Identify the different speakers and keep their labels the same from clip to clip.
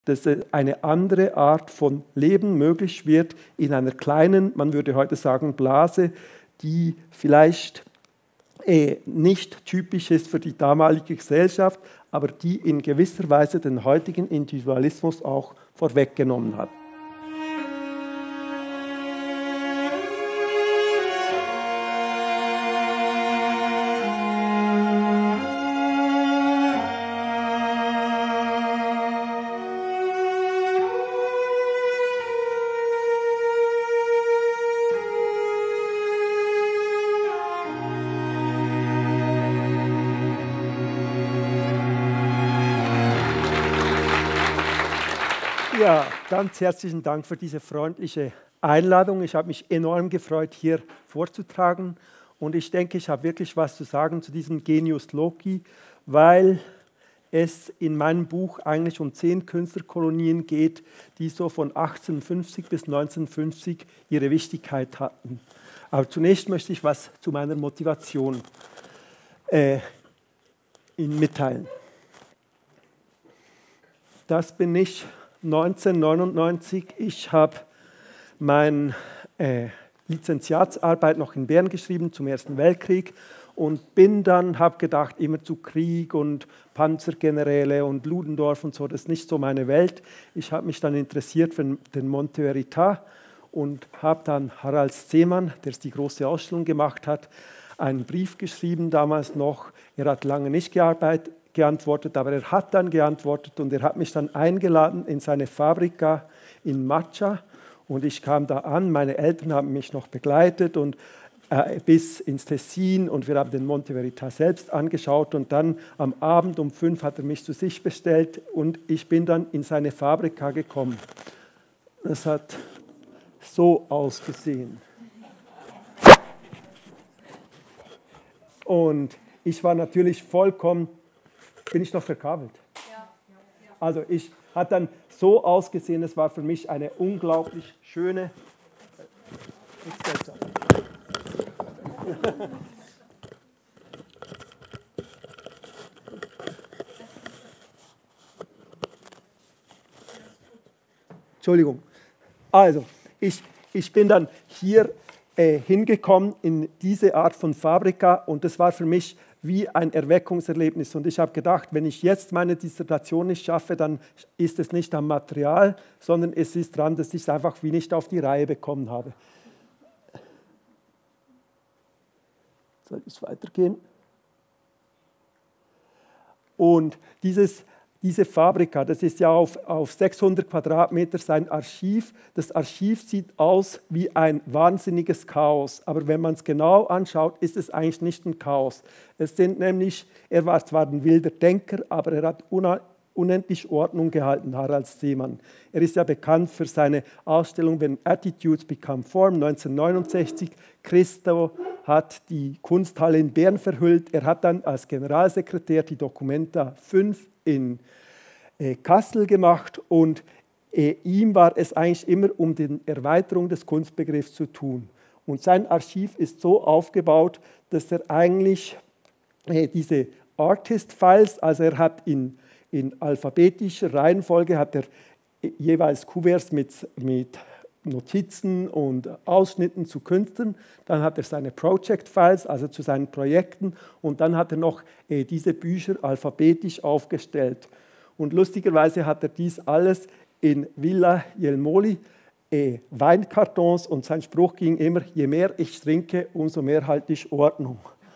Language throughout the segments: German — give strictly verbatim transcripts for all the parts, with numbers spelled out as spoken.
Speaker 1: dass eine andere Art von Leben möglich wird in einer kleinen, man würde heute sagen, Blase, die vielleicht äh, nicht typisch ist für die damalige Gesellschaft, aber die in gewisser Weise den heutigen Individualismus auch vorweggenommen hat. Ja, ganz herzlichen Dank für diese freundliche Einladung. Ich habe mich enorm gefreut, hier vorzutragen. Und ich denke, ich habe wirklich was zu sagen zu diesem Genius Loci, weil es in meinem Buch eigentlich um zehn Künstlerkolonien geht, die so von achtzehnhundertfünfzig bis neunzehnhundertfünfzig ihre Wichtigkeit hatten. Aber zunächst möchte ich was zu meiner Motivation äh, Ihnen mitteilen. Das bin ich. neunzehnhundertneunundneunzig, ich habe meine äh, Lizenziatsarbeit noch in Bern geschrieben zum Ersten Weltkrieg und bin dann, habe gedacht, immer zu Krieg und Panzergeneräle und Ludendorff und so, das ist nicht so meine Welt. Ich habe mich dann interessiert für den Monte Verita und habe dann Harald Seemann, der die große Ausstellung gemacht hat, einen Brief geschrieben, damals noch. Er hat lange nicht gearbeitet, geantwortet, aber er hat dann geantwortet und er hat mich dann eingeladen in seine Fabrika in Maccia und ich kam da an, meine Eltern haben mich noch begleitet und äh, bis ins Tessin und wir haben den Monte Verita selbst angeschaut und dann am Abend um fünf hat er mich zu sich bestellt und ich bin dann in seine Fabrika gekommen. Es hat so ausgesehen. Und ich war natürlich vollkommen. Bin ich noch verkabelt? Ja. Also ich hat dann so ausgesehen, es war für mich eine unglaublich schöne. Entschuldigung. Also ich, ich bin dann hier äh, hingekommen in diese Art von Fabrika und das war für mich wie ein Erweckungserlebnis. Und ich habe gedacht, wenn ich jetzt meine Dissertation nicht schaffe, dann ist es nicht am Material, sondern es ist daran, dass ich es einfach wie nicht auf die Reihe bekommen habe. Soll es weitergehen? Und dieses, diese Fabrika, das ist ja auf, auf sechshundert Quadratmeter sein Archiv. Das Archiv sieht aus wie ein wahnsinniges Chaos. Aber wenn man es genau anschaut, ist es eigentlich nicht ein Chaos. Es sind nämlich, er war zwar ein wilder Denker, aber er hat unendlich Ordnung gehalten, Harald Seemann. Er ist ja bekannt für seine Ausstellung When Attitudes Become Form, neunzehnhundertneunundsechzig. Christo hat die Kunsthalle in Bern verhüllt. Er hat dann als Generalsekretär die Documenta fünf in äh, Kassel gemacht und äh, ihm war es eigentlich immer um die Erweiterung des Kunstbegriffs zu tun. Und sein Archiv ist so aufgebaut, dass er eigentlich äh, diese Artist-Files, also er hat in, in alphabetischer Reihenfolge, hat er äh, jeweils Kuverts mit, mit Notizen und Ausschnitten zu Künstlern, dann hat er seine Project-Files, also zu seinen Projekten und dann hat er noch äh, diese Bücher alphabetisch aufgestellt. Und lustigerweise hat er dies alles in Villa Jelmoli, äh, Weinkartons und sein Spruch ging immer, je mehr ich trinke, umso mehr halte ich Ordnung.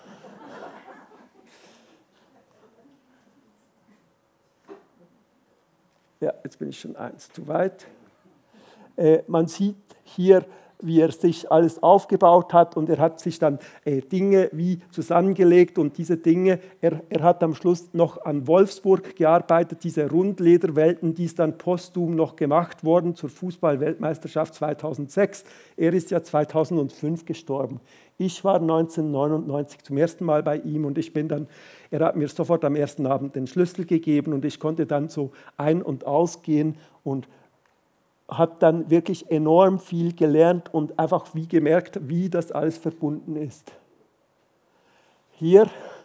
Speaker 1: Ja, jetzt bin ich schon eins zu weit. Äh, man sieht hier, wie er sich alles aufgebaut hat und er hat sich dann äh, Dinge wie zusammengelegt und diese Dinge, er, er hat am Schluss noch an Wolfsburg gearbeitet, diese Rundlederwelten, die ist dann posthum noch gemacht worden zur Fußball-Weltmeisterschaft zweitausendsechs. Er ist ja zweitausendfünf gestorben. Ich war neunzehnhundertneunundneunzig zum ersten Mal bei ihm und ich bin dann, er hat mir sofort am ersten Abend den Schlüssel gegeben und ich konnte dann so ein- und ausgehen und hat dann wirklich enorm viel gelernt und einfach wie gemerkt, wie das alles verbunden ist. Hier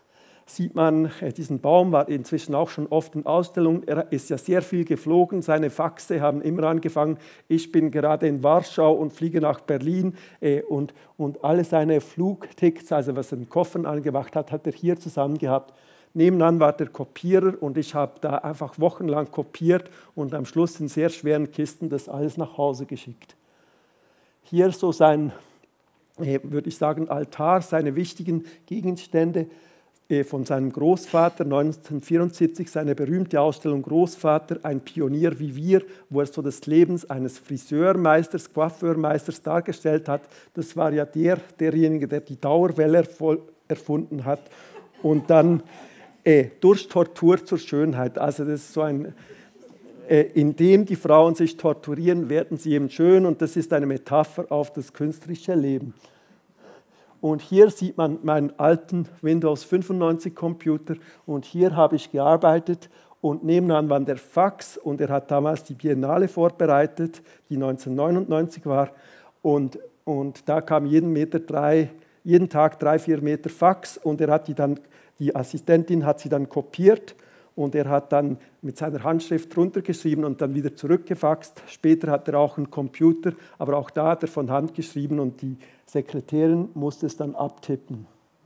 Speaker 1: sieht man, diesen Baum war inzwischen auch schon oft in Ausstellungen. Er ist ja sehr viel geflogen, seine Faxe haben immer angefangen. Ich bin gerade in Warschau und fliege nach Berlin und, und alle seine Flugtickets, also was er in Koffern angemacht hat, hat er hier zusammen gehabt. Nebenan war der Kopierer und ich habe da einfach wochenlang kopiert und am Schluss in sehr schweren Kisten das alles nach Hause geschickt. Hier so sein, würde ich sagen, Altar, seine wichtigen Gegenstände von seinem Großvater, neunzehnhundertvierundsiebzig, seine berühmte Ausstellung Großvater, ein Pionier wie wir, wo er so das Leben eines Friseurmeisters, Coiffeurmeisters dargestellt hat. Das war ja der, derjenige, der die Dauerwelle erfunden hat und dann äh, durch Tortur zur Schönheit. Also das ist so ein, äh, indem die Frauen sich torturieren, werden sie eben schön und das ist eine Metapher auf das künstlerische Leben. Und hier sieht man meinen alten Windows fünfundneunzig Computer und hier habe ich gearbeitet und nebenan war der Fax und er hat damals die Biennale vorbereitet, die neunzehnhundertneunundneunzig war und, und da kam jeden, Meter drei, jeden Tag drei, vier Meter Fax und er hat die dann, die Assistentin hat sie dann kopiert und er hat dann mit seiner Handschrift drunter geschrieben und dann wieder zurückgefaxt. Später hat er auch einen Computer, aber auch da hat er von Hand geschrieben und die Sekretärin musste es dann abtippen.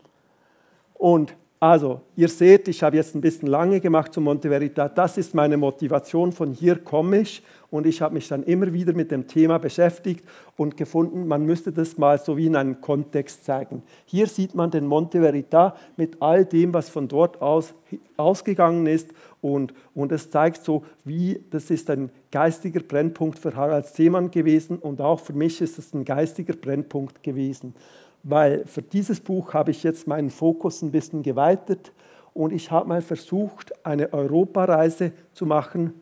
Speaker 1: Und also, ihr seht, ich habe jetzt ein bisschen lange gemacht zu Monte Veritas. Das ist meine Motivation, von hier komme ich. Und ich habe mich dann immer wieder mit dem Thema beschäftigt und gefunden, man müsste das mal so wie in einem Kontext zeigen. Hier sieht man den Monte Veritas mit all dem, was von dort aus ausgegangen ist. Und, und es zeigt so, wie, das ist ein geistiger Brennpunkt für Harald Seemann gewesen und auch für mich ist es ein geistiger Brennpunkt gewesen. Weil für dieses Buch habe ich jetzt meinen Fokus ein bisschen geweitet und ich habe mal versucht, eine Europareise zu machen,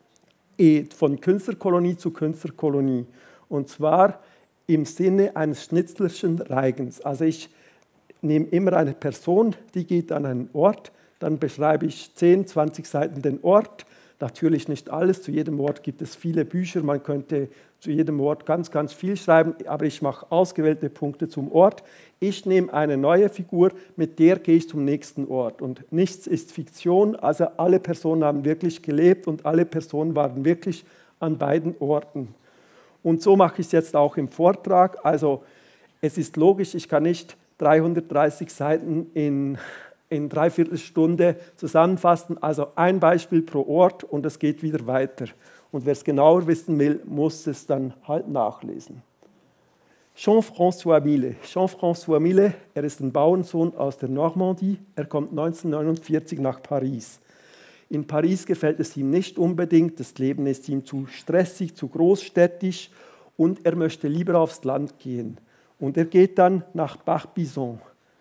Speaker 1: von Künstlerkolonie zu Künstlerkolonie. Und zwar im Sinne eines schnitzlerschen Reigens. Also ich nehme immer eine Person, die geht an einen Ort, dann beschreibe ich zehn, zwanzig Seiten den Ort. Natürlich nicht alles, zu jedem Ort gibt es viele Bücher, man könnte zu jedem Ort ganz, ganz viel schreiben, aber ich mache ausgewählte Punkte zum Ort. Ich nehme eine neue Figur, mit der gehe ich zum nächsten Ort. Und nichts ist Fiktion, also alle Personen haben wirklich gelebt und alle Personen waren wirklich an beiden Orten. Und so mache ich es jetzt auch im Vortrag. Also es ist logisch, ich kann nicht dreihundertdreißig Seiten in in dreiviertel Stunde zusammenfassen. Also ein Beispiel pro Ort und es geht wieder weiter. Und wer es genauer wissen will, muss es dann halt nachlesen. Jean-François Millet. Jean-François Millet, er ist ein Bauernsohn aus der Normandie. Er kommt neunzehnhundertneunundvierzig nach Paris. In Paris gefällt es ihm nicht unbedingt, das Leben ist ihm zu stressig, zu großstädtisch und er möchte lieber aufs Land gehen. Und er geht dann nach Barbizon.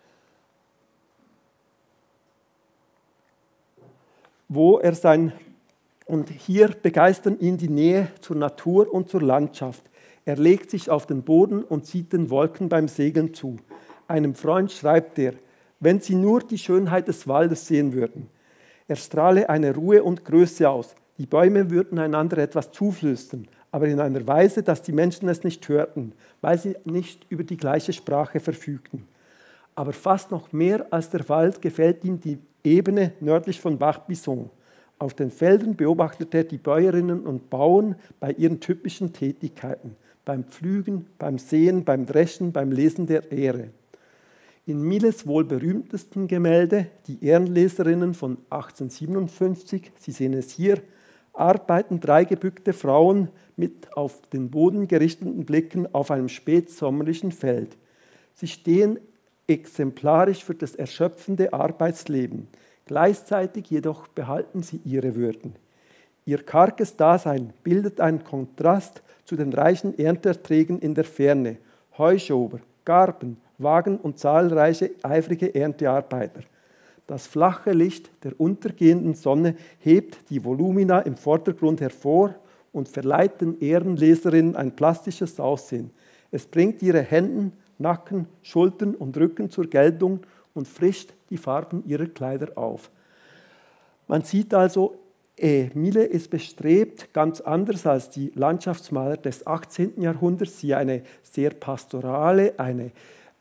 Speaker 1: Wo er sein, und hier begeistern ihn die Nähe zur Natur und zur Landschaft. Er legt sich auf den Boden und sieht den Wolken beim Segeln zu. Einem Freund schreibt er, wenn Sie nur die Schönheit des Waldes sehen würden. Er strahle eine Ruhe und Größe aus. Die Bäume würden einander etwas zuflüstern, aber in einer Weise, dass die Menschen es nicht hörten, weil sie nicht über die gleiche Sprache verfügten. Aber fast noch mehr als der Wald gefällt ihm die Ebene nördlich von Barbizon. Auf den Feldern beobachtet er die Bäuerinnen und Bauern bei ihren typischen Tätigkeiten, beim Pflügen, beim Säen, beim Dreschen, beim Lesen der Ähre. In Millets wohl berühmtesten Gemälde, die Ehrenleserinnen von achtzehnhundertsiebenundfünfzig, Sie sehen es hier, arbeiten drei gebückte Frauen mit auf den Boden gerichteten Blicken auf einem spätsommerlichen Feld. Sie stehen exemplarisch für das erschöpfende Arbeitsleben. Gleichzeitig jedoch behalten sie ihre Würden. Ihr karges Dasein bildet einen Kontrast zu den reichen Ernteerträgen in der Ferne. Heuschober, Garben, Wagen und zahlreiche eifrige Erntearbeiter. Das flache Licht der untergehenden Sonne hebt die Volumina im Vordergrund hervor und verleiht den Ehrenleserinnen ein plastisches Aussehen. Es bringt ihre Hände, Nacken, Schultern und Rücken zur Geltung und frischt die Farben ihrer Kleider auf. Man sieht also, eh, Millet ist bestrebt, ganz anders als die Landschaftsmaler des achtzehnten Jahrhunderts, sie eine sehr pastorale, eine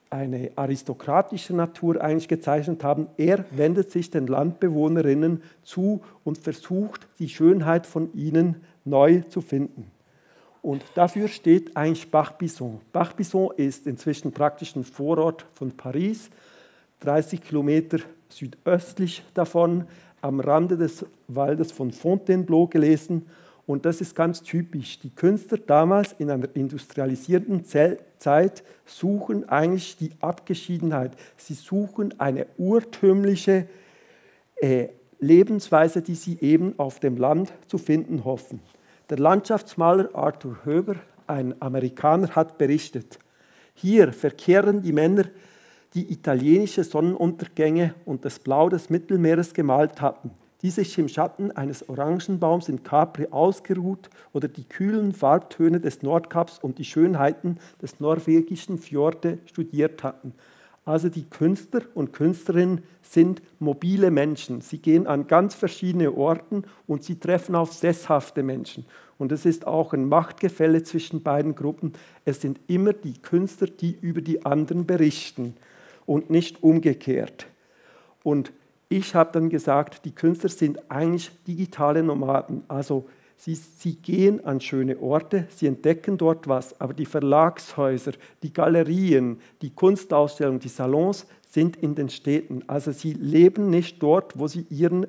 Speaker 1: eine aristokratische Natur eigentlich gezeichnet haben. Er wendet sich den Landbewohnerinnen zu und versucht, die Schönheit von ihnen neu zu finden. Und dafür steht eigentlich Barbizon. Barbizon ist inzwischen praktisch ein Vorort von Paris, dreißig Kilometer südöstlich davon, am Rande des Waldes von Fontainebleau gelesen. Und das ist ganz typisch. Die Künstler damals in einer industrialisierten Zeit suchen eigentlich die Abgeschiedenheit. Sie suchen eine urtümliche äh, Lebensweise, die sie eben auf dem Land zu finden hoffen. Der Landschaftsmaler Arthur Höber, ein Amerikaner, hat berichtet: Hier verkehren die Männer, die italienische Sonnenuntergänge und das Blau des Mittelmeeres gemalt hatten, die sich im Schatten eines Orangenbaums in Capri ausgeruht oder die kühlen Farbtöne des Nordkaps und die Schönheiten des norwegischen Fjorde studiert hatten. Also die Künstler und Künstlerinnen sind mobile Menschen. Sie gehen an ganz verschiedene Orte und sie treffen auf sesshafte Menschen. Und es ist auch ein Machtgefälle zwischen beiden Gruppen. Es sind immer die Künstler, die über die anderen berichten und nicht umgekehrt. Und ich habe dann gesagt, die Künstler sind eigentlich digitale Nomaden. Also sie, sie gehen an schöne Orte, sie entdecken dort was, aber die Verlagshäuser, die Galerien, die Kunstausstellungen, die Salons sind in den Städten. Also sie leben nicht dort, wo sie ihren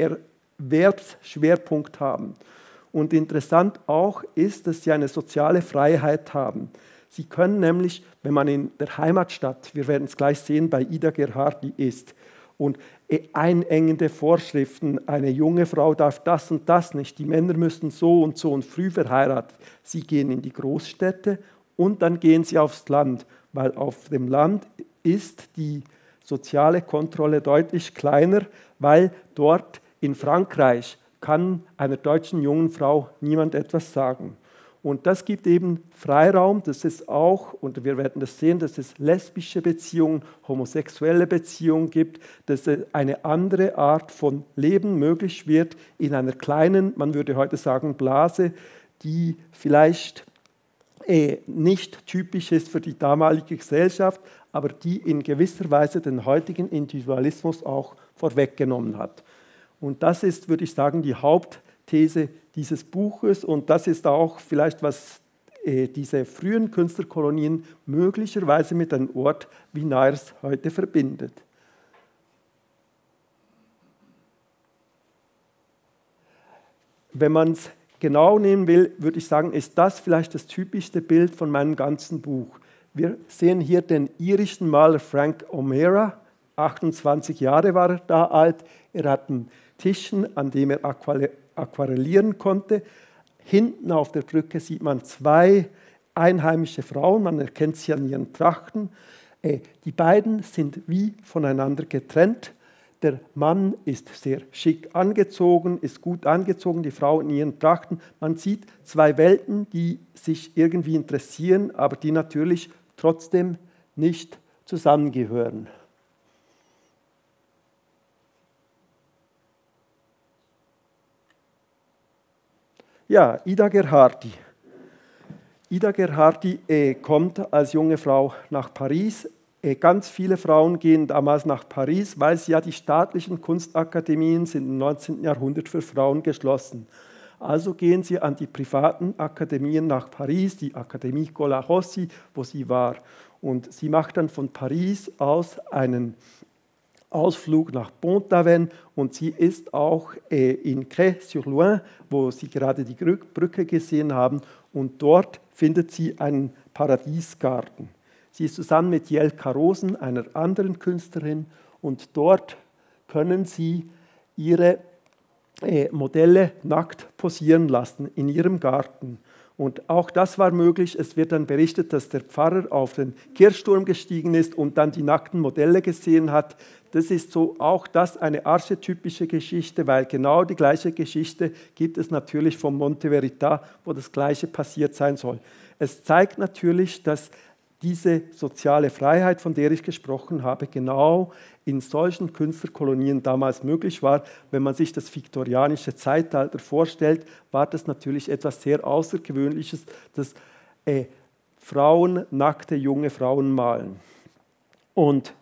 Speaker 1: Erwerbsschwerpunkt haben. Und interessant auch ist, dass sie eine soziale Freiheit haben. Sie können nämlich, wenn man in der Heimatstadt, wir werden es gleich sehen, bei Ida Gerhardi ist, und einengende Vorschriften, eine junge Frau darf das und das nicht, die Männer müssen so und so und früh verheiratet. Sie gehen in die Großstädte und dann gehen sie aufs Land, weil auf dem Land ist die soziale Kontrolle deutlich kleiner, weil dort in Frankreich kann einer deutschen jungen Frau niemand etwas sagen. Und das gibt eben Freiraum, dass es auch, und wir werden das sehen, dass es lesbische Beziehungen, homosexuelle Beziehungen gibt, dass eine andere Art von Leben möglich wird in einer kleinen, man würde heute sagen, Blase, die vielleicht eh nicht typisch ist für die damalige Gesellschaft, aber die in gewisser Weise den heutigen Individualismus auch vorweggenommen hat. Und das ist, würde ich sagen, die Hauptthese dieses Buches, und das ist auch vielleicht, was äh, diese frühen Künstlerkolonien möglicherweise mit einem Ort wie Nairs heute verbindet. Wenn man es genau nehmen will, würde ich sagen, ist das vielleicht das typischste Bild von meinem ganzen Buch. Wir sehen hier den irischen Maler Frank O'Meara, achtundzwanzig Jahre war er da alt, er hat einen Tischen, an dem er aquarellieren konnte. Hinten auf der Brücke sieht man zwei einheimische Frauen, man erkennt sie an ihren Trachten. Die beiden sind wie voneinander getrennt. Der Mann ist sehr schick angezogen, ist gut angezogen, die Frau in ihren Trachten. Man sieht zwei Welten, die sich irgendwie interessieren, aber die natürlich trotzdem nicht zusammengehören. Ja, Ida Gerhardi. Ida Gerhardi äh, kommt als junge Frau nach Paris. Äh, ganz viele Frauen gehen damals nach Paris, weil sie ja die staatlichen Kunstakademien sind im neunzehnten Jahrhundert für Frauen geschlossen. Also gehen sie an die privaten Akademien nach Paris, die Akademie Colarossi, wo sie war. Und sie macht dann von Paris aus einen Ausflug nach Pont-Aven und sie ist auch äh, in Crest-sur-Loing, wo Sie gerade die Brücke gesehen haben, und dort findet sie einen Paradiesgarten. Sie ist zusammen mit Jelka Rosen, einer anderen Künstlerin, und dort können Sie ihre äh, Modelle nackt posieren lassen in ihrem Garten. Und auch das war möglich. Es wird dann berichtet, dass der Pfarrer auf den Kirchturm gestiegen ist und dann die nackten Modelle gesehen hat. Das ist so auch das eine archetypische Geschichte, weil genau die gleiche Geschichte gibt es natürlich vom Monte Verita, wo das Gleiche passiert sein soll. Es zeigt natürlich, dass diese soziale Freiheit, von der ich gesprochen habe, genau in solchen Künstlerkolonien damals möglich war. Wenn man sich das viktorianische Zeitalter vorstellt, war das natürlich etwas sehr Außergewöhnliches, dass äh, Frauen nackte junge Frauen malen. Und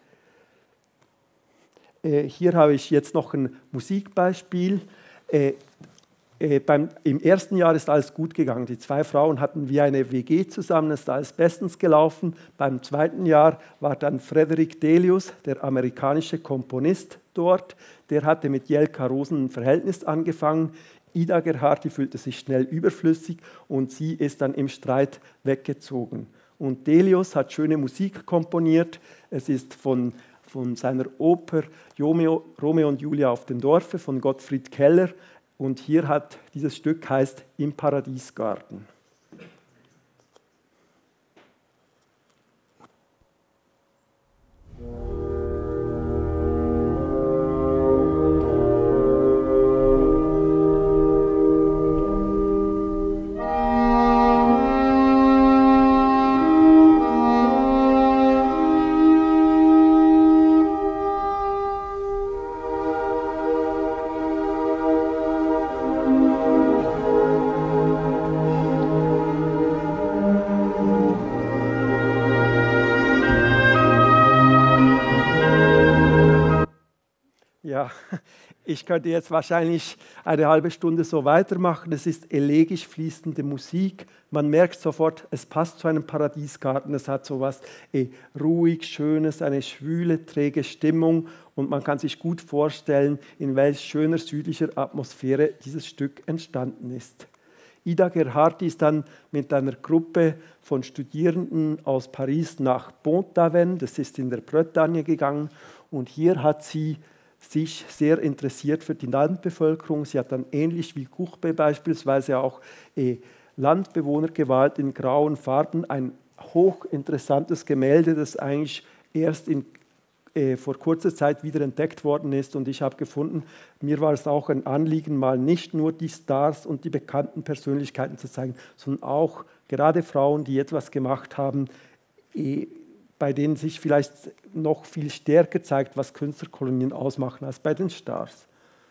Speaker 1: äh, hier habe ich jetzt noch ein Musikbeispiel. Äh, äh, beim, Im ersten Jahr ist alles gut gegangen. Die zwei Frauen hatten wie eine W G zusammen, es ist alles bestens gelaufen. Beim zweiten Jahr war dann Frederick Delius, der amerikanische Komponist, dort. Der hatte mit Jelka Rosen ein Verhältnis angefangen. Ida Gerhardi fühlte sich schnell überflüssig und sie ist dann im Streit weggezogen. Und Delius hat schöne Musik komponiert. Es ist von, von seiner Oper Romeo, Romeo und Julia auf dem Dorfe von Gottfried Keller. Und hier hat dieses Stück heißt Im Paradiesgarten. Ja, ich könnte jetzt wahrscheinlich eine halbe Stunde so weitermachen. Es ist elegisch fließende Musik. Man merkt sofort, es passt zu einem Paradiesgarten. Es hat so etwas eh, ruhig, Schönes, eine schwüle, träge Stimmung. Und man kann sich gut vorstellen, in welch schöner südlicher Atmosphäre dieses Stück entstanden ist. Ida Gerhardi ist dann mit einer Gruppe von Studierenden aus Paris nach Pont-Aven, das ist in der Bretagne gegangen. Und hier hat sie sich sehr interessiert für die Landbevölkerung. Sie hat dann ähnlich wie Courbet beispielsweise auch eh, Landbewohner gewählt in grauen Farben. Ein hochinteressantes Gemälde, das eigentlich erst in, eh, vor kurzer Zeit wieder entdeckt worden ist. Und ich habe gefunden, mir war es auch ein Anliegen, mal nicht nur die Stars und die bekannten Persönlichkeiten zu zeigen, sondern auch gerade Frauen, die etwas gemacht haben, eh, bei denen sich vielleicht noch viel stärker zeigt, was Künstlerkolonien ausmachen als bei den Stars.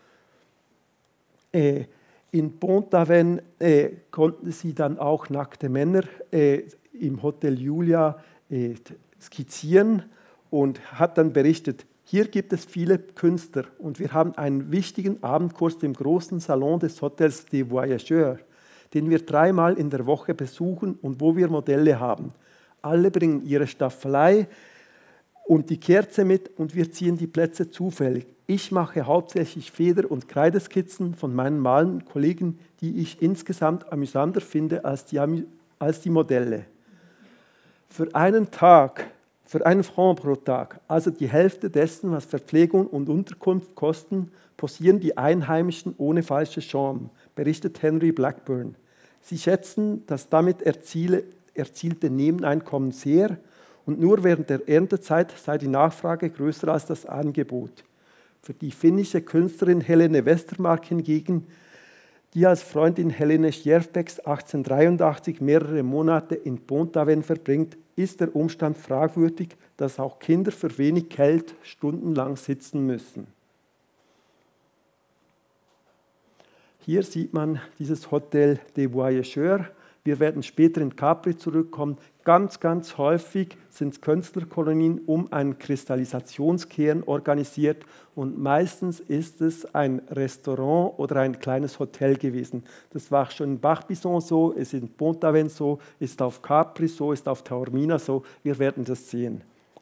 Speaker 1: Äh, in Pont-Aven äh, konnten sie dann auch nackte Männer äh, im Hotel Julia äh, skizzieren und hat dann berichtet, hier gibt es viele Künstler und wir haben einen wichtigen Abendkurs im großen Salon des Hotels des Voyageurs, den wir dreimal in der Woche besuchen und wo wir Modelle haben. Alle bringen ihre Staffelei und die Kerze mit und wir ziehen die Plätze zufällig. Ich mache hauptsächlich Feder- und Kreideskizzen von meinen malenden Kollegen, die ich insgesamt amüsanter finde als die, als die Modelle. Für einen Tag, für einen Franc pro Tag, also die Hälfte dessen, was Verpflegung und Unterkunft kosten, posieren die Einheimischen ohne falsche Scham, berichtet Henry Blackburn. Sie schätzen, dass damit erziele erzielte Nebeneinkommen sehr und nur während der Erntezeit sei die Nachfrage größer als das Angebot. Für die finnische Künstlerin Helene Westermark hingegen, die als Freundin Helene Sierpeks achtzehnhundertdreiundachtzig mehrere Monate in Pont-Aven verbringt, ist der Umstand fragwürdig, dass auch Kinder für wenig Geld stundenlang sitzen müssen. Hier sieht man dieses Hotel des Voyageurs. Wir werden später in Capri zurückkommen. Ganz, ganz häufig sind es Künstlerkolonien um einen Kristallisationskern organisiert und meistens ist es ein Restaurant oder ein kleines Hotel gewesen. Das war schon in Barbizon so, ist in Pont-Aven so, ist auf Capri so, ist auf Taormina so. Wir werden das sehen.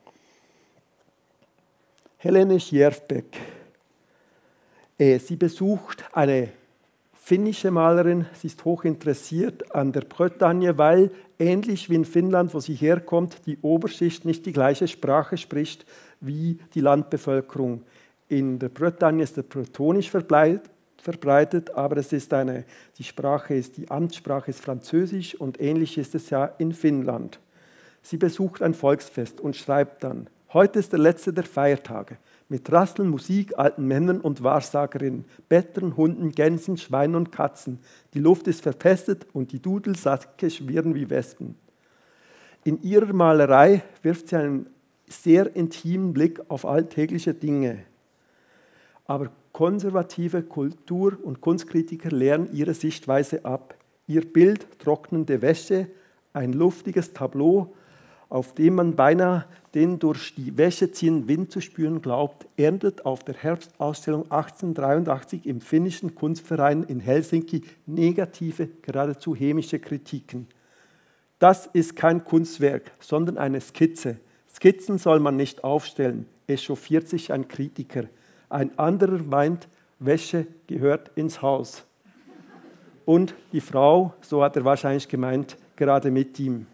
Speaker 1: Helene Sierpek. Sie besucht eine finnische Malerin, sie ist hoch interessiert an der Bretagne, weil ähnlich wie in Finnland, wo sie herkommt, die Oberschicht nicht die gleiche Sprache spricht wie die Landbevölkerung. In der Bretagne ist der Bretonisch verbreitet, aber es ist eine, die Sprache ist, die Amtssprache ist Französisch und ähnlich ist es ja in Finnland. Sie besucht ein Volksfest und schreibt dann, heute ist der letzte der Feiertage. Mit Rasseln, Musik, alten Männern und Wahrsagerinnen, Bettern, Hunden, Gänsen, Schweinen und Katzen. Die Luft ist verpestet und die Dudelsäcke schwirren wie Wespen. In ihrer Malerei wirft sie einen sehr intimen Blick auf alltägliche Dinge. Aber konservative Kultur- und Kunstkritiker lehnen ihre Sichtweise ab. Ihr Bild, trocknende Wäsche, ein luftiges Tableau, auf dem man beinahe den durch die Wäsche ziehenden Wind zu spüren glaubt, erntet auf der Herbstausstellung achtzehnhundertdreiundachtzig im finnischen Kunstverein in Helsinki negative, geradezu hämische Kritiken. Das ist kein Kunstwerk, sondern eine Skizze. Skizzen soll man nicht aufstellen, echauffiert sich ein Kritiker. Ein anderer meint, Wäsche gehört ins Haus. Und die Frau, so hat er wahrscheinlich gemeint, gerade mit ihm.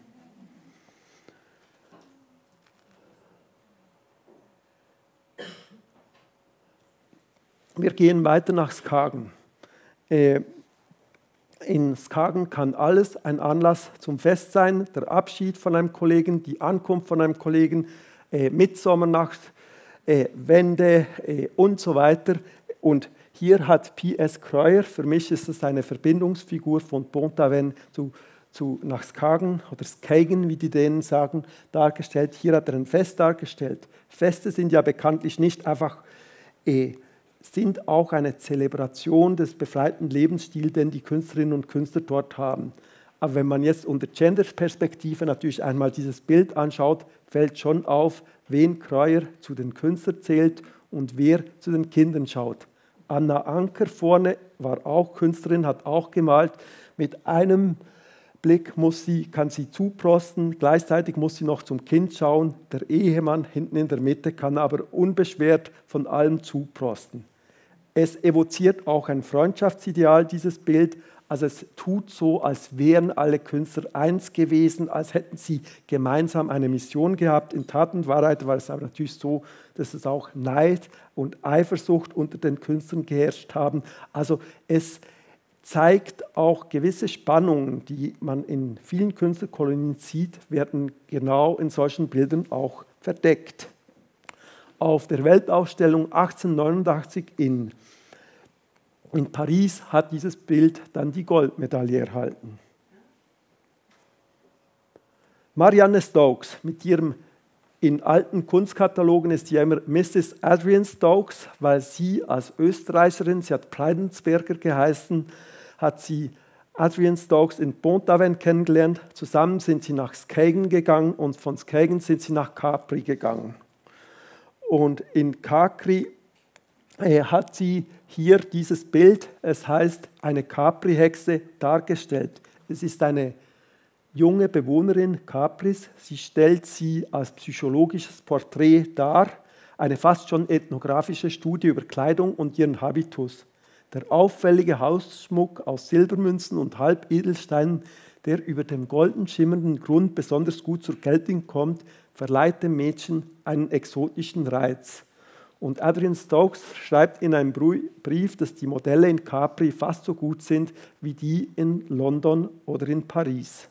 Speaker 1: Wir gehen weiter nach Skagen. Äh, in Skagen kann alles ein Anlass zum Fest sein, der Abschied von einem Kollegen, die Ankunft von einem Kollegen, äh, Mitsommernacht, äh, Wende äh, und so weiter. Und hier hat P S Kreuer, für mich ist es eine Verbindungsfigur von Pont-Aven zu, zu nach Skagen oder Skagen, wie die Dänen sagen, dargestellt. Hier hat er ein Fest dargestellt. Feste sind ja bekanntlich nicht einfach äh, sind auch eine Zelebration des befreiten Lebensstils, den die Künstlerinnen und Künstler dort haben. Aber wenn man jetzt unter Gender-Perspektive natürlich einmal dieses Bild anschaut, fällt schon auf, wen Kreuer zu den Künstlern zählt und wer zu den Kindern schaut. Anna Anker vorne war auch Künstlerin, hat auch gemalt. Mit einem Blick muss sie, kann sie zuprosten, gleichzeitig muss sie noch zum Kind schauen. Der Ehemann hinten in der Mitte kann aber unbeschwert von allem zuprosten. Es evoziert auch ein Freundschaftsideal, dieses Bild. Also es tut so, als wären alle Künstler eins gewesen, als hätten sie gemeinsam eine Mission gehabt. In Tat und Wahrheit war es aber natürlich so, dass es auch Neid und Eifersucht unter den Künstlern geherrscht haben. Also es zeigt auch gewisse Spannungen, die man in vielen Künstlerkolonien sieht, werden genau in solchen Bildern auch verdeckt. Auf der Weltausstellung achtzehnhundertneunundachtzig in, in Paris hat dieses Bild dann die Goldmedaille erhalten. Marianne Stokes, mit ihrem, in alten Kunstkatalogen ist sie immer Misses Adrian Stokes, weil sie als Österreicherin, sie hat Preidensberger geheißen, hat sie Adrian Stokes in Pont-Aven kennengelernt. Zusammen sind sie nach Skagen gegangen und von Skagen sind sie nach Capri gegangen. Und in Capri äh, hat sie hier dieses Bild, es heißt eine Capri-Hexe, dargestellt. Es ist eine junge Bewohnerin Capris, sie stellt sie als psychologisches Porträt dar, eine fast schon ethnografische Studie über Kleidung und ihren Habitus. Der auffällige Hausschmuck aus Silbermünzen und Halbedelsteinen, der über dem golden schimmernden Grund besonders gut zur Geltung kommt, verleiht dem Mädchen einen exotischen Reiz. Und Adrian Stokes schreibt in einem Brief, dass die Modelle in Capri fast so gut sind wie die in London oder in Paris.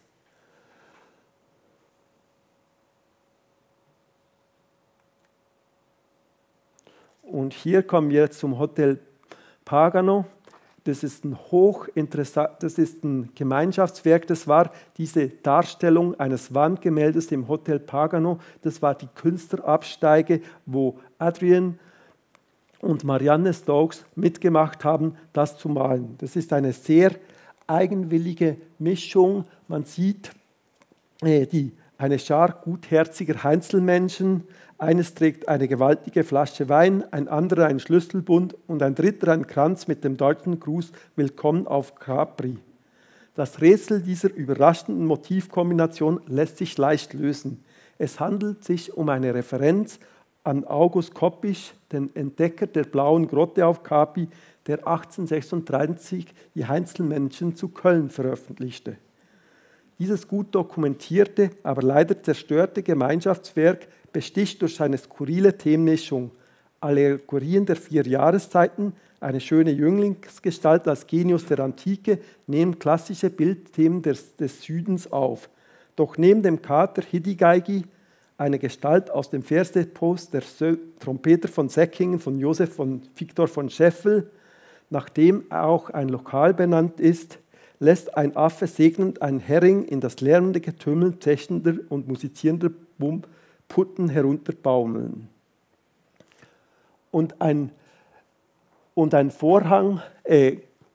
Speaker 1: Und hier kommen wir jetzt zum Hotel Pagano. Das ist ein hochinteressant, das ist ein Gemeinschaftswerk. Das war diese Darstellung eines Wandgemäldes im Hotel Pagano. Das war die Künstlerabsteige, wo Adrian und Marianne Stokes mitgemacht haben, das zu malen. Das ist eine sehr eigenwillige Mischung. Man sieht äh, die, eine Schar gutherziger Einzelmenschen. Eines trägt eine gewaltige Flasche Wein, ein anderer einen Schlüsselbund und ein dritter einen Kranz mit dem deutschen Gruß Willkommen auf Capri. Das Rätsel dieser überraschenden Motivkombination lässt sich leicht lösen. Es handelt sich um eine Referenz an August Koppisch, den Entdecker der blauen Grotte auf Capri, der achtzehnhundertsechsunddreißig die Einzelmenschen zu Köln veröffentlichte. Dieses gut dokumentierte, aber leider zerstörte Gemeinschaftswerk besticht durch seine skurrile Themenmischung, Allegorien der vier Jahreszeiten, eine schöne Jünglingsgestalt als Genius der Antike nehmen klassische Bildthemen des, des Südens auf. Doch neben dem Kater Hidigeigi, eine Gestalt aus dem Versepos der Trompeter von Säckingen von Josef von Victor von Scheffel, nach dem auch ein Lokal benannt ist, lässt ein Affe segnend einen Hering in das lärmende Getümmel zechender und musizierender Putten herunterbaumeln. Und ein, und ein Vorhang äh,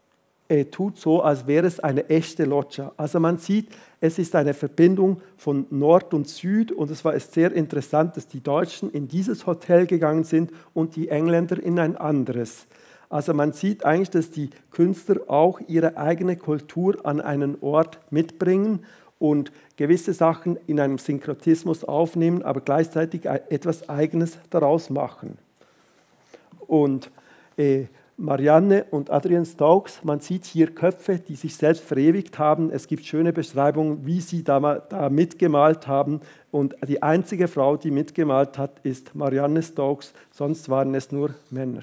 Speaker 1: äh, tut so, als wäre es eine echte Loggia. Also man sieht, es ist eine Verbindung von Nord und Süd und es war sehr interessant, dass die Deutschen in dieses Hotel gegangen sind und die Engländer in ein anderes. Also man sieht eigentlich, dass die Künstler auch ihre eigene Kultur an einen Ort mitbringen und gewisse Sachen in einem Synkretismus aufnehmen, aber gleichzeitig etwas Eigenes daraus machen. Und äh, Marianne und Adrian Stokes, man sieht hier Köpfe, die sich selbst verewigt haben. Es gibt schöne Beschreibungen, wie sie da, da mitgemalt haben. Und die einzige Frau, die mitgemalt hat, ist Marianne Stokes, sonst waren es nur Männer.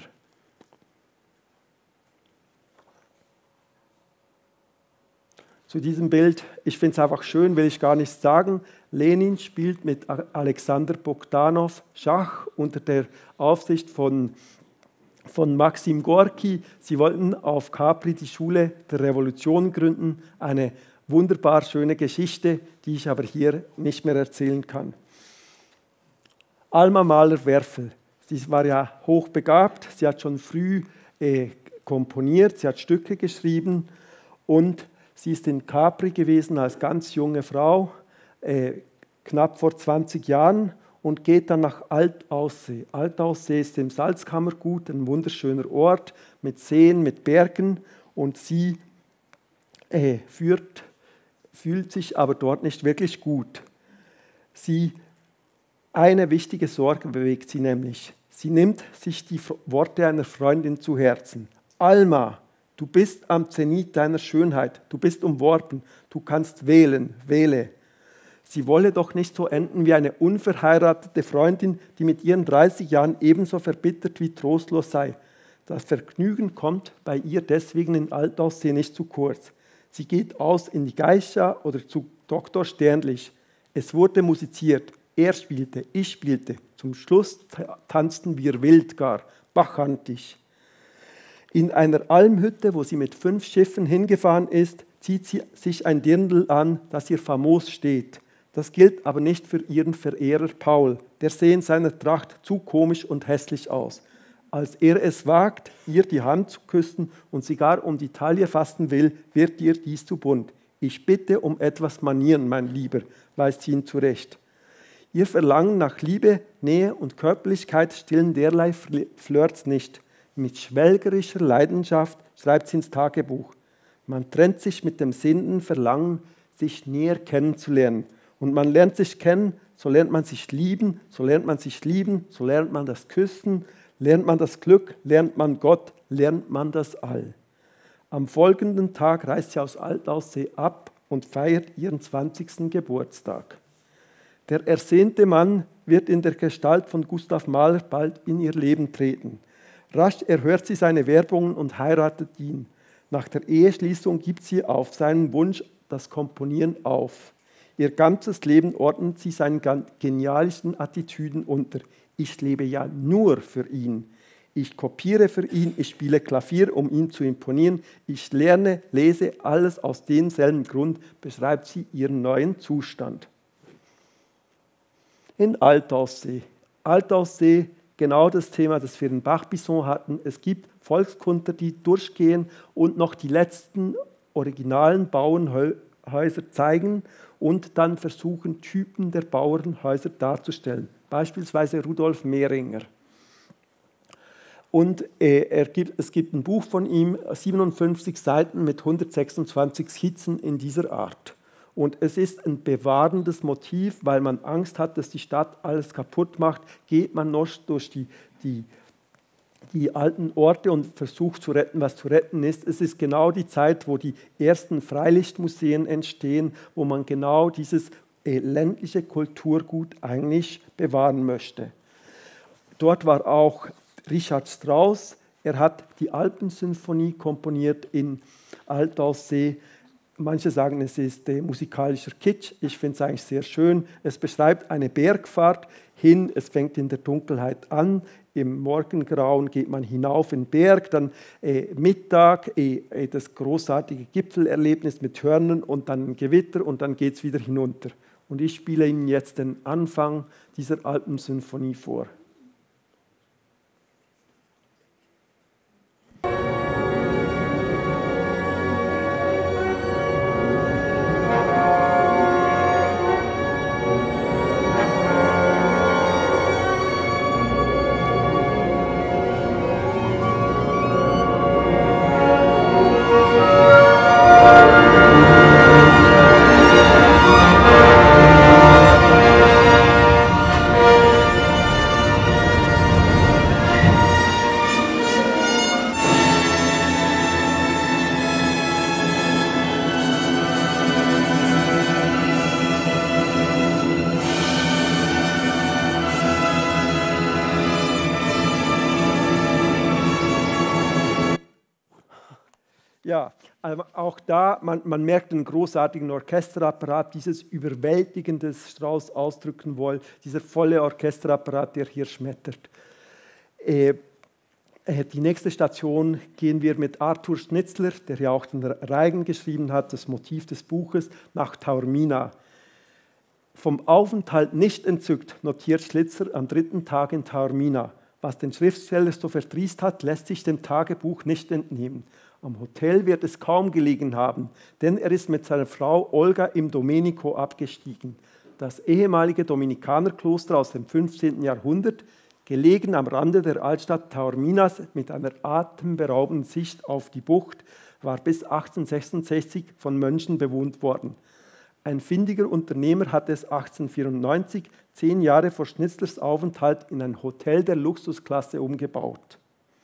Speaker 1: Zu diesem Bild, ich finde es einfach schön, will ich gar nichts sagen. Lenin spielt mit Alexander Bogdanow Schach unter der Aufsicht von, von Maxim Gorki. Sie wollten auf Capri die Schule der Revolution gründen. Eine wunderbar schöne Geschichte, die ich aber hier nicht mehr erzählen kann. Alma Mahler-Werfel, sie war ja hochbegabt, sie hat schon früh äh, komponiert, sie hat Stücke geschrieben und sie ist in Capri gewesen als ganz junge Frau, äh, knapp vor zwanzig Jahren und geht dann nach Altaussee. Altaussee ist im Salzkammergut, ein wunderschöner Ort mit Seen, mit Bergen und sie äh, führt, fühlt sich aber dort nicht wirklich gut. Sie, eine wichtige Sorge bewegt sie nämlich. Sie nimmt sich die Worte einer Freundin zu Herzen. Alma, du bist am Zenit deiner Schönheit, du bist umworben, du kannst wählen, wähle. Sie wolle doch nicht so enden wie eine unverheiratete Freundin, die mit ihren dreißig Jahren ebenso verbittert wie trostlos sei. Das Vergnügen kommt bei ihr deswegen in Altaussee nicht zu kurz. Sie geht aus in die Geisha oder zu Doktor Sternlich. Es wurde musiziert, er spielte, ich spielte. Zum Schluss tanzten wir wild gar, bacchantisch. In einer Almhütte, wo sie mit fünf Schiffen hingefahren ist, zieht sie sich ein Dirndl an, das ihr famos steht. Das gilt aber nicht für ihren Verehrer Paul. Der sähe in seiner Tracht zu komisch und hässlich aus. Als er es wagt, ihr die Hand zu küssen und sie gar um die Taille fassen will, wird ihr dies zu bunt. Ich bitte um etwas Manieren, mein Lieber, weist sie ihn zurecht. Ihr Verlangen nach Liebe, Nähe und Körperlichkeit stillen derlei Flirts nicht. Mit schwelgerischer Leidenschaft schreibt sie ins Tagebuch. Man trennt sich mit dem sinnenden Verlangen, sich näher kennenzulernen. Und man lernt sich kennen, so lernt man sich lieben, so lernt man sich lieben, so lernt man das Küssen, lernt man das Glück, lernt man Gott, lernt man das All. Am folgenden Tag reist sie aus Altaussee ab und feiert ihren zwanzigsten Geburtstag. Der ersehnte Mann wird in der Gestalt von Gustav Mahler bald in ihr Leben treten. Rasch erhört sie seine Werbungen und heiratet ihn. Nach der Eheschließung gibt sie auf seinen Wunsch das Komponieren auf. Ihr ganzes Leben ordnet sie seinen genialsten Attitüden unter. Ich lebe ja nur für ihn. Ich kopiere für ihn, ich spiele Klavier, um ihm zu imponieren. Ich lerne, lese, alles aus demselben Grund, beschreibt sie ihren neuen Zustand. In Altaussee. Altaussee, genau das Thema, das wir in Barbizon hatten. Es gibt Volkskundler, die durchgehen und noch die letzten originalen Bauernhäuser zeigen und dann versuchen, Typen der Bauernhäuser darzustellen. Beispielsweise Rudolf Mehringer. Und äh, er gibt, es gibt ein Buch von ihm, siebenundfünfzig Seiten mit hundertsechsundzwanzig Skizzen in dieser Art. Und es ist ein bewahrendes Motiv, weil man Angst hat, dass die Stadt alles kaputt macht, geht man noch durch die, die, die alten Orte und versucht zu retten, was zu retten ist. Es ist genau die Zeit, wo die ersten Freilichtmuseen entstehen, wo man genau dieses äh, ländliche Kulturgut eigentlich bewahren möchte. Dort war auch Richard Strauss, er hat die Alpensymphonie komponiert in Altaussee. Manche sagen, es ist äh, musikalischer Kitsch. Ich finde es eigentlich sehr schön. Es beschreibt eine Bergfahrt hin. Es fängt in der Dunkelheit an. Im Morgengrauen geht man hinauf in den Berg. Dann äh, Mittag, äh, äh, das großartige Gipfelerlebnis mit Hörnern und dann ein Gewitter und dann geht es wieder hinunter. Und ich spiele Ihnen jetzt den Anfang dieser Alpensymphonie vor. Aber auch da, man, man merkt einen großartigen Orchesterapparat, dieses Überwältigende, das Strauss ausdrücken will, dieser volle Orchesterapparat, der hier schmettert. Äh, Die nächste Station gehen wir mit Arthur Schnitzler, der ja auch den Reigen geschrieben hat, das Motiv des Buches, nach Taormina. Vom Aufenthalt nicht entzückt, notiert Schnitzler am dritten Tag in Taormina. Was den Schriftsteller so verdrießt hat, lässt sich dem Tagebuch nicht entnehmen. Am Hotel wird es kaum gelegen haben, denn er ist mit seiner Frau Olga im Domenico abgestiegen. Das ehemalige Dominikanerkloster aus dem fünfzehnten Jahrhundert, gelegen am Rande der Altstadt Taorminas mit einer atemberaubenden Sicht auf die Bucht, war bis achtzehnhundertsechsundsechzig von Mönchen bewohnt worden. Ein findiger Unternehmer hatte es achtzehnhundertvierundneunzig, zehn Jahre vor Schnitzlers Aufenthalt, in ein Hotel der Luxusklasse umgebaut.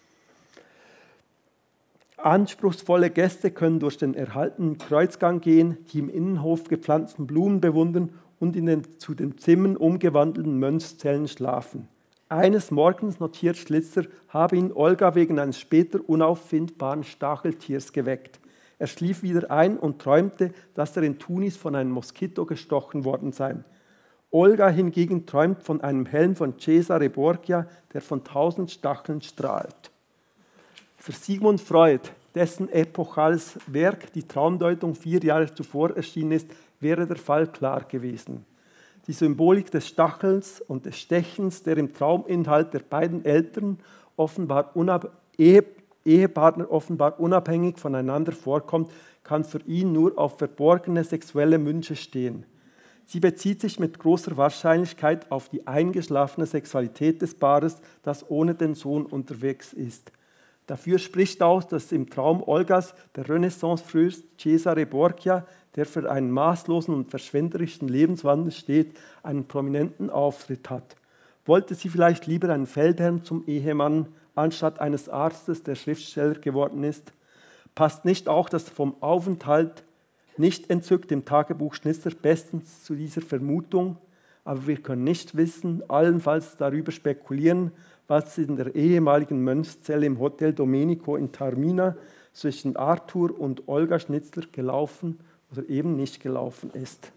Speaker 1: Anspruchsvolle Gäste können durch den erhaltenen Kreuzgang gehen, die im Innenhof gepflanzten Blumen bewundern und in den zu den Zimmern umgewandelten Mönchszellen schlafen. Eines Morgens, notiert Schnitzler, habe ihn Olga wegen eines später unauffindbaren Stacheltiers geweckt. Er schlief wieder ein und träumte, dass er in Tunis von einem Moskito gestochen worden sei. Olga hingegen träumt von einem Helm von Cesare Borgia, der von tausend Stacheln strahlt. Für Sigmund Freud, dessen epochales Werk Die Traumdeutung vier Jahre zuvor erschienen ist, wäre der Fall klar gewesen. Die Symbolik des Stachels und des Stechens, der im Trauminhalt der beiden Eltern offenbar unab- Ehe- Ehepartner offenbar unabhängig voneinander vorkommt, kann für ihn nur auf verborgene sexuelle Wünsche stehen. Sie bezieht sich mit großer Wahrscheinlichkeit auf die eingeschlafene Sexualität des Paares, das ohne den Sohn unterwegs ist. Dafür spricht auch, dass im Traum Olgas der Renaissance-Fürst Cesare Borgia, der für einen maßlosen und verschwenderischen Lebenswandel steht, einen prominenten Auftritt hat. Wollte sie vielleicht lieber einen Feldherrn zum Ehemann, anstatt eines Arztes, der Schriftsteller geworden ist? Passt nicht auch das vom Aufenthalt nicht entzückt im Tagebuch Schnitzler bestens zu dieser Vermutung? Aber wir können nicht wissen, allenfalls darüber spekulieren, was in der ehemaligen Mönchszelle im Hotel Domenico in Taormina zwischen Arthur und Olga Schnitzler gelaufen oder eben nicht gelaufen ist.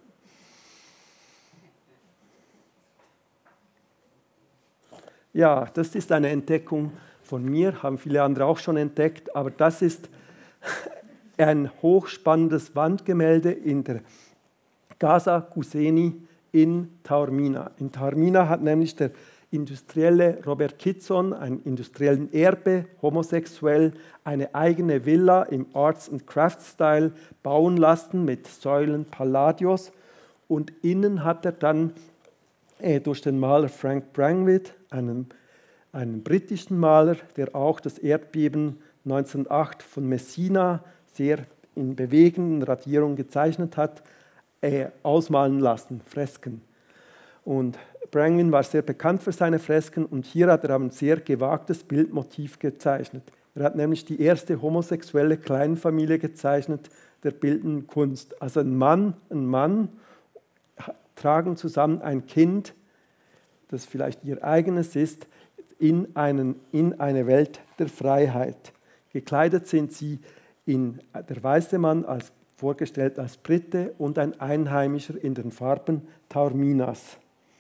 Speaker 1: Ja, das ist eine Entdeckung von mir, haben viele andere auch schon entdeckt, aber das ist ein hochspannendes Wandgemälde in der Casa Cuseni in Taormina. In Taormina hat nämlich der Industrielle Robert Kitson, einen industriellen Erbe, homosexuell, eine eigene Villa im Arts and Crafts Style bauen lassen mit Säulen Palladios, und innen hat er dann äh, durch den Maler Frank Brangwith, einen, einen britischen Maler, der auch das Erdbeben neunzehnhundertacht von Messina sehr in bewegenden Radierungen gezeichnet hat, äh, ausmalen lassen, Fresken. Und Brangwyn war sehr bekannt für seine Fresken und hier hat er ein sehr gewagtes Bildmotiv gezeichnet. Er hat nämlich die erste homosexuelle Kleinfamilie gezeichnet der bildenden Kunst. Also ein Mann, ein Mann tragen zusammen ein Kind, das vielleicht ihr eigenes ist, in, einen, in eine Welt der Freiheit. Gekleidet sind sie in der weiße Mann, als, vorgestellt als Brite, und ein Einheimischer in den Farben Taorminas.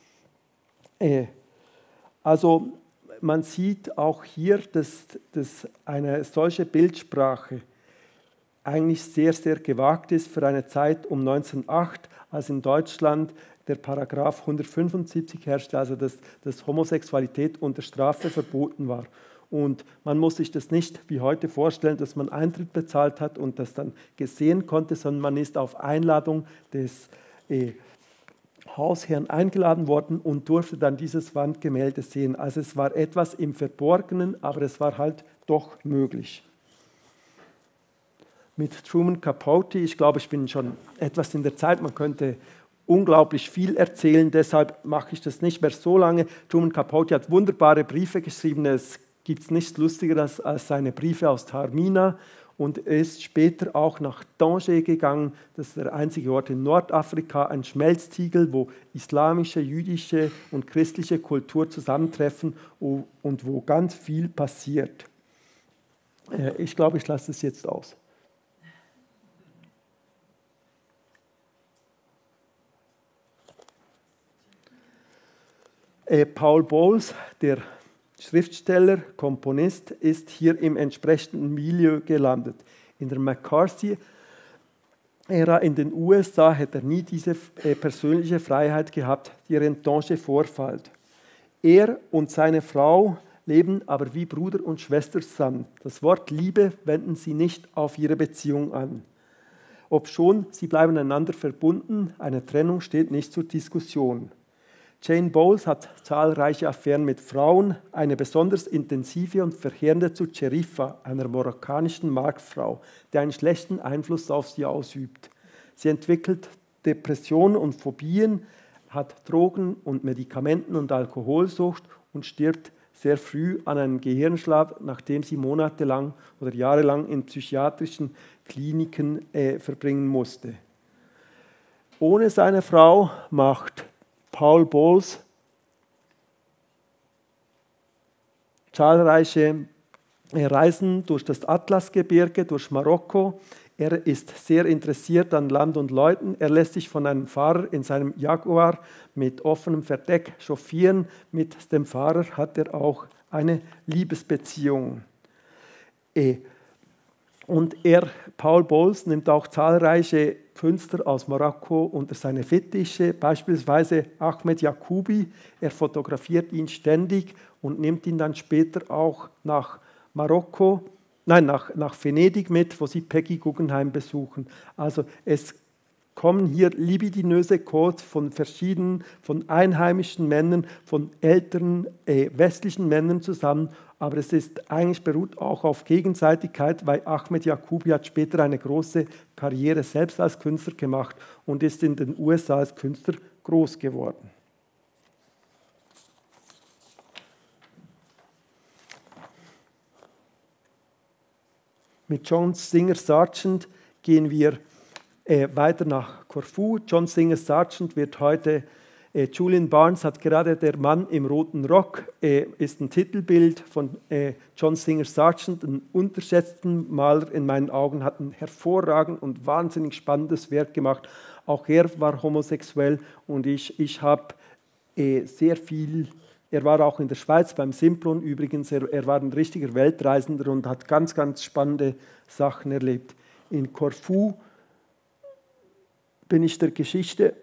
Speaker 1: Also man sieht auch hier, dass, dass eine solche Bildsprache eigentlich sehr, sehr gewagt ist für eine Zeit um neunzehnhundertacht, als in Deutschland der Paragraph hundertfünfundsiebzig herrschte, also dass, dass Homosexualität unter Strafe verboten war. Und man muss sich das nicht wie heute vorstellen, dass man Eintritt bezahlt hat und das dann gesehen konnte, sondern man ist auf Einladung des äh, Hausherrn eingeladen worden und durfte dann dieses Wandgemälde sehen. Also es war etwas im Verborgenen, aber es war halt doch möglich. Mit Truman Capote, ich glaube, ich bin schon etwas in der Zeit, man könnte unglaublich viel erzählen, deshalb mache ich das nicht mehr so lange. Truman Capote hat wunderbare Briefe geschrieben, es gibt nichts Lustigeres als seine Briefe aus Taormina. Und er ist später auch nach Tanger gegangen, das ist der einzige Ort in Nordafrika, ein Schmelztiegel, wo islamische, jüdische und christliche Kultur zusammentreffen und wo ganz viel passiert. Ich glaube, ich lasse es jetzt aus. Äh, Paul Bowles, der Schriftsteller, Komponist, ist hier im entsprechenden Milieu gelandet. In der McCarthy-Ära in den U S A hätte er nie diese äh, persönliche Freiheit gehabt, die Rentange vorfällt. Er und seine Frau leben aber wie Bruder und Schwester zusammen. Das Wort Liebe wenden sie nicht auf ihre Beziehung an. Obschon, sie bleiben einander verbunden, eine Trennung steht nicht zur Diskussion. Jane Bowles hat zahlreiche Affären mit Frauen, eine besonders intensive und verheerende zu Sherifa, einer marokkanischen Marktfrau, die einen schlechten Einfluss auf sie ausübt. Sie entwickelt Depressionen und Phobien, hat Drogen- und Medikamenten- und Alkoholsucht und stirbt sehr früh an einem Gehirnschlag, nachdem sie monatelang oder jahrelang in psychiatrischen Kliniken äh, verbringen musste. Ohne seine Frau macht Paul Bowles zahlreiche Reisen durch das Atlasgebirge, durch Marokko. Er ist sehr interessiert an Land und Leuten. Er lässt sich von einem Fahrer in seinem Jaguar mit offenem Verdeck chauffieren. Mit dem Fahrer hat er auch eine Liebesbeziehung. Und er, Paul Bowles, nimmt auch zahlreiche Künstler aus Marokko unter seine Fittiche, beispielsweise Ahmed Yacoubi. Er fotografiert ihn ständig und nimmt ihn dann später auch nach Marokko, nein, nach, nach Venedig mit, wo sie Peggy Guggenheim besuchen. Also es kommen hier libidinöse Codes von verschiedenen, von einheimischen Männern, von älteren äh, westlichen Männern zusammen, aber es ist eigentlich beruht auch auf Gegenseitigkeit, weil Ahmed Yacoubi hat später eine große Karriere selbst als Künstler gemacht und ist in den U S A als Künstler groß geworden. Mit John Singer Sargent gehen wir äh, weiter nach Korfu. John Singer Sargent wird heute, äh, Julian Barnes hat gerade Der Mann im roten Rock, äh, ist ein Titelbild von äh, John Singer Sargent, ein unterschätzten Maler in meinen Augen, hat ein hervorragend und wahnsinnig spannendes Werk gemacht. Auch er war homosexuell und ich, ich habe äh, sehr viel. Er war auch in der Schweiz beim Simplon übrigens. Er, er war ein richtiger Weltreisender und hat ganz, ganz spannende Sachen erlebt. In Korfu bin ich der Geschichte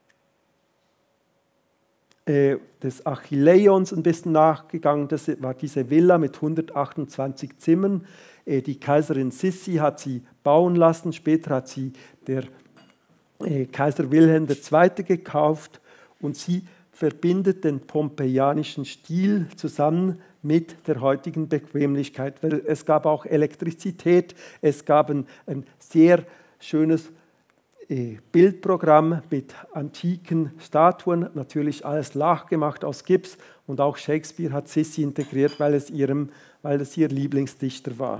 Speaker 1: äh, des Achilleions ein bisschen nachgegangen. Das war diese Villa mit hundertachtundzwanzig Zimmern. Äh, die Kaiserin Sissi hat sie bauen lassen. Später hat sie der äh, Kaiser Wilhelm der Zweite gekauft und sie verbindet den pompeianischen Stil zusammen mit der heutigen Bequemlichkeit. Weil es gab auch Elektrizität, es gab ein, ein sehr schönes äh, Bildprogramm mit antiken Statuen, natürlich alles nachgemacht aus Gips und auch Shakespeare hat Sissi integriert, weil es, ihrem, weil es ihr Lieblingsdichter war.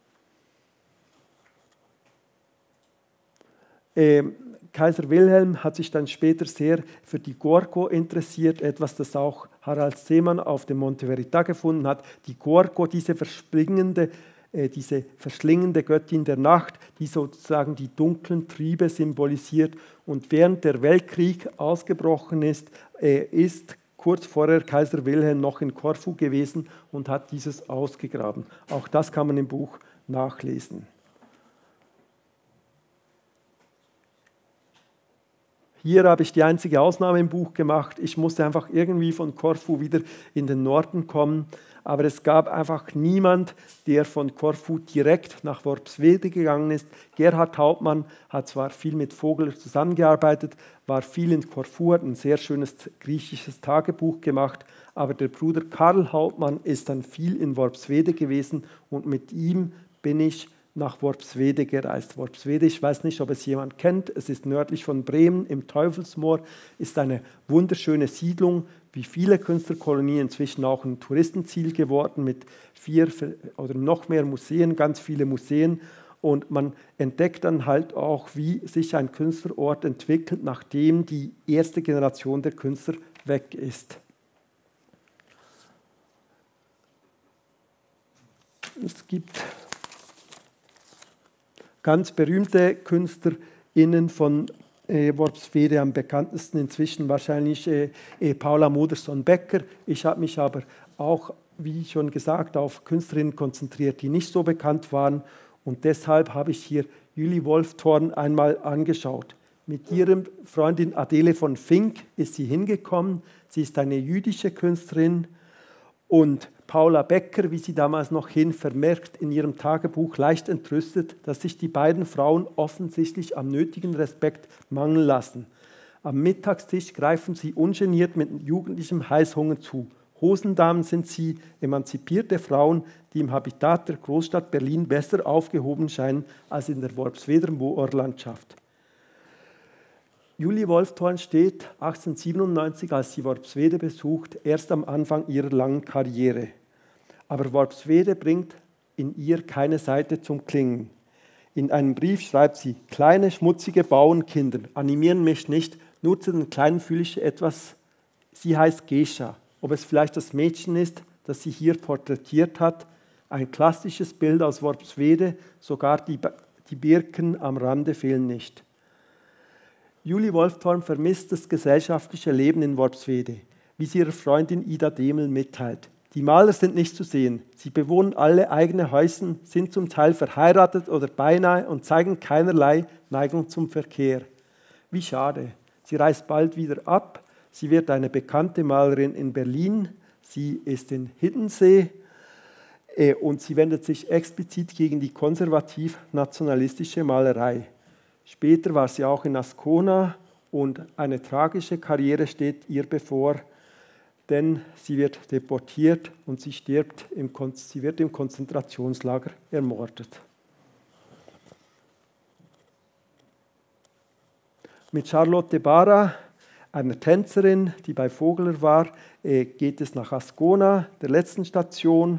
Speaker 1: Ähm, Kaiser Wilhelm hat sich dann später sehr für die Gorgo interessiert, etwas, das auch Harald Seemann auf dem Monte Verita gefunden hat. Die Gorgo, diese verschlingende, äh, diese verschlingende Göttin der Nacht, die sozusagen die dunklen Triebe symbolisiert. Und während der Weltkrieg ausgebrochen ist, äh, ist kurz vorher Kaiser Wilhelm noch in Korfu gewesen und hat dieses ausgegraben. Auch das kann man im Buch nachlesen. Hier habe ich die einzige Ausnahme im Buch gemacht. Ich musste einfach irgendwie von Korfu wieder in den Norden kommen. Aber es gab einfach niemand, der von Korfu direkt nach Worpswede gegangen ist. Gerhard Hauptmann hat zwar viel mit Vogler zusammengearbeitet, war viel in Korfu, hat ein sehr schönes griechisches Tagebuch gemacht. Aber der Bruder Karl Hauptmann ist dann viel in Worpswede gewesen und mit ihm bin ich nach Worpswede gereist. Worpswede, ich weiß nicht, ob es jemand kennt, es ist nördlich von Bremen im Teufelsmoor, ist eine wunderschöne Siedlung, wie viele Künstlerkolonien, inzwischen auch ein Touristenziel geworden mit vier oder noch mehr Museen, ganz viele Museen. Und man entdeckt dann halt auch, wie sich ein Künstlerort entwickelt, nachdem die erste Generation der Künstler weg ist. Es gibt ganz berühmte KünstlerInnen von äh, Worpswede am bekanntesten inzwischen wahrscheinlich äh, äh, Paula Modersohn-Becker. Ich habe mich aber auch, wie schon gesagt, auf Künstlerinnen konzentriert, die nicht so bekannt waren. Und deshalb habe ich hier Julie Wolfthorn einmal angeschaut. Mit ihrer Freundin Adele von Fink ist sie hingekommen. Sie ist eine jüdische Künstlerin. Und Paula Becker, wie sie damals noch hin, vermerkt in ihrem Tagebuch leicht entrüstet, dass sich die beiden Frauen offensichtlich am nötigen Respekt mangeln lassen. Am Mittagstisch greifen sie ungeniert mit jugendlichem Heißhunger zu. Hosendamen sind sie, emanzipierte Frauen, die im Habitat der Großstadt Berlin besser aufgehoben scheinen als in der Worpsweder Moorlandschaft. Julie Wolfthorn steht achtzehnhundertsiebenundneunzig, als sie Worpswede besucht, erst am Anfang ihrer langen Karriere. Aber Worpswede bringt in ihr keine Seite zum Klingen. In einem Brief schreibt sie: Kleine, schmutzige Bauernkinder animieren mich nicht, nur zu den Kleinen fühle ich etwas. Sie heißt Gescha. Ob es vielleicht das Mädchen ist, das sie hier porträtiert hat, ein klassisches Bild aus Worpswede, sogar die, die Birken am Rande fehlen nicht. Julie Wolfthorn vermisst das gesellschaftliche Leben in Worpswede, wie sie ihrer Freundin Ida Demel mitteilt. Die Maler sind nicht zu sehen. Sie bewohnen alle eigene Häuser, sind zum Teil verheiratet oder beinahe und zeigen keinerlei Neigung zum Verkehr. Wie schade. Sie reist bald wieder ab. Sie wird eine bekannte Malerin in Berlin. Sie ist in Hiddensee äh, und sie wendet sich explizit gegen die konservativ-nationalistische Malerei. Später war sie auch in Ascona und eine tragische Karriere steht ihr bevor, denn sie wird deportiert und sie, stirbt im, sie wird im Konzentrationslager ermordet. Mit Charlotte Barra, einer Tänzerin, die bei Vogler war, geht es nach Ascona, der letzten Station.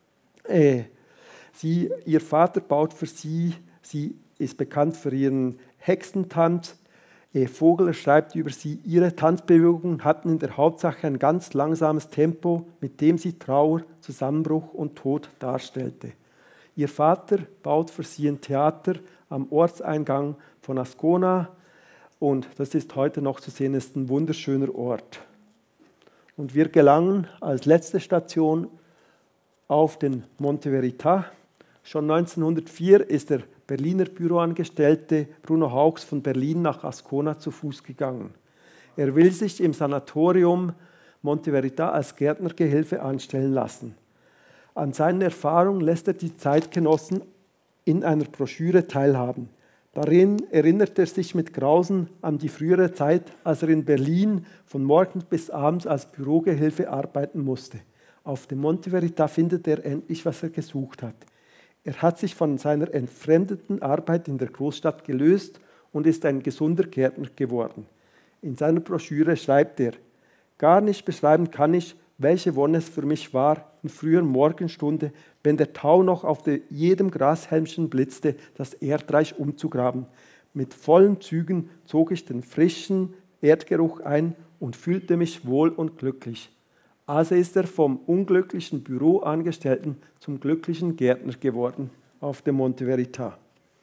Speaker 1: Sie, ihr Vater baut für sie, sie ist bekannt für ihren Hexentanz. Vogler schreibt über sie, ihre Tanzbewegungen hatten in der Hauptsache ein ganz langsames Tempo, mit dem sie Trauer, Zusammenbruch und Tod darstellte. Ihr Vater baut für sie ein Theater am Ortseingang von Ascona und das ist heute noch zu sehen, ist ein wunderschöner Ort. Und wir gelangen als letzte Station auf den Monte Verita. Schon neunzehnhundertvier ist der Berliner Büroangestellte Bruno Haux von Berlin nach Ascona zu Fuß gegangen. Er will sich im Sanatorium Monte Verita als Gärtnergehilfe anstellen lassen. An seinen Erfahrungen lässt er die Zeitgenossen in einer Broschüre teilhaben. Darin erinnert er sich mit Grausen an die frühere Zeit, als er in Berlin von morgens bis abends als Bürogehilfe arbeiten musste. Auf dem Monte Verita findet er endlich, was er gesucht hat. Er hat sich von seiner entfremdeten Arbeit in der Großstadt gelöst und ist ein gesunder Gärtner geworden. In seiner Broschüre schreibt er: Gar nicht beschreiben kann ich, welche Wonne es für mich war, in früher Morgenstunde, wenn der Tau noch auf jedem Grashelmchen blitzte, das Erdreich umzugraben. Mit vollen Zügen zog ich den frischen Erdgeruch ein und fühlte mich wohl und glücklich. Also ist er vom unglücklichen Büroangestellten zum glücklichen Gärtner geworden auf dem Monte Verita.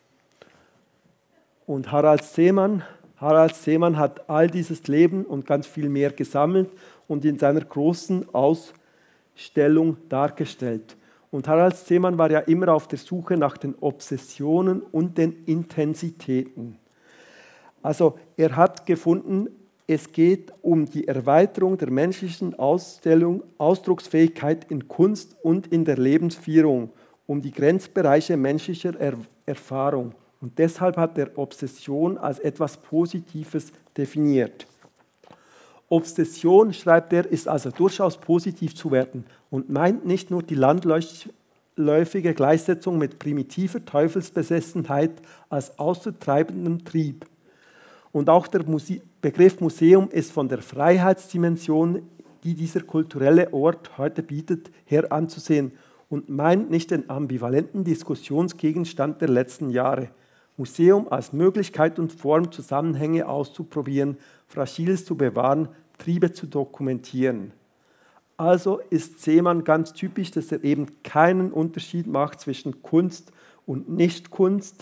Speaker 1: Und Harald Seemann, Harald Seemann hat all dieses Leben und ganz viel mehr gesammelt und in seiner großen Ausstellung dargestellt. Und Harald Seemann war ja immer auf der Suche nach den Obsessionen und den Intensitäten. Also er hat gefunden, es geht um die Erweiterung der menschlichen Ausstellung, Ausdrucksfähigkeit in Kunst und in der Lebensführung, um die Grenzbereiche menschlicher er Erfahrung. Und deshalb hat er Obsession als etwas Positives definiert. Obsession, schreibt er, ist also durchaus positiv zu werten und meint nicht nur die landläufige Gleichsetzung mit primitiver Teufelsbesessenheit als auszutreibendem Trieb. Und auch der Muse- Begriff Museum ist von der Freiheitsdimension, die dieser kulturelle Ort heute bietet, her anzusehen und meint nicht den ambivalenten Diskussionsgegenstand der letzten Jahre. Museum als Möglichkeit und Form, Zusammenhänge auszuprobieren, Fragiles zu bewahren, Triebe zu dokumentieren. Also ist Seemann ganz typisch, dass er eben keinen Unterschied macht zwischen Kunst und Nichtkunst,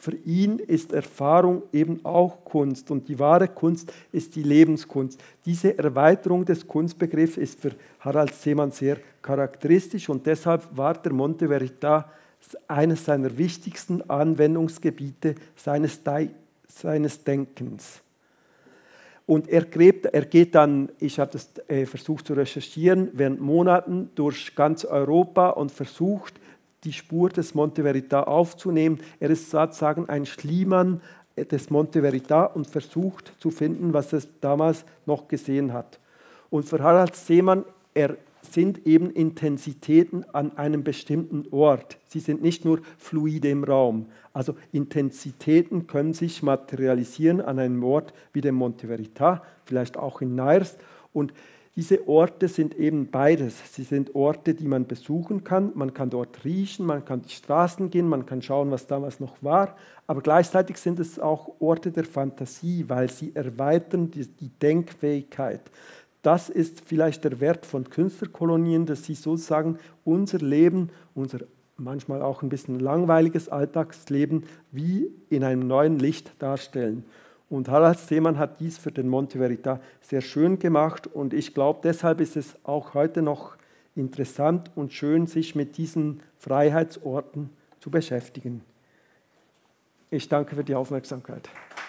Speaker 1: Für ihn ist Erfahrung eben auch Kunst und die wahre Kunst ist die Lebenskunst. Diese Erweiterung des Kunstbegriffs ist für Harald Seemann sehr charakteristisch und deshalb war der Monte Verita eines seiner wichtigsten Anwendungsgebiete seines, seines Denkens. Und er, gräbt, er geht dann, ich habe das äh, versucht zu recherchieren, während Monaten durch ganz Europa und versucht, die Spur des Monte Verita aufzunehmen. Er ist sozusagen ein Schliemann des Monte Verita und versucht zu finden, was er damals noch gesehen hat. Und für Harald Seemann, er sind eben Intensitäten an einem bestimmten Ort. Sie sind nicht nur fluide im Raum. Also Intensitäten können sich materialisieren an einem Ort wie dem Monte Verita, vielleicht auch in Nairs. Und diese Orte sind eben beides. Sie sind Orte, die man besuchen kann. Man kann dort riechen, man kann die Straßen gehen, man kann schauen, was damals noch war. Aber gleichzeitig sind es auch Orte der Fantasie, weil sie erweitern die, die Denkfähigkeit. Das ist vielleicht der Wert von Künstlerkolonien, dass sie sozusagen unser Leben, unser manchmal auch ein bisschen langweiliges Alltagsleben wie in einem neuen Licht darstellen. Und Harald Seemann hat dies für den Monte Verita sehr schön gemacht und ich glaube, deshalb ist es auch heute noch interessant und schön, sich mit diesen Freiheitsorten zu beschäftigen. Ich danke für die Aufmerksamkeit.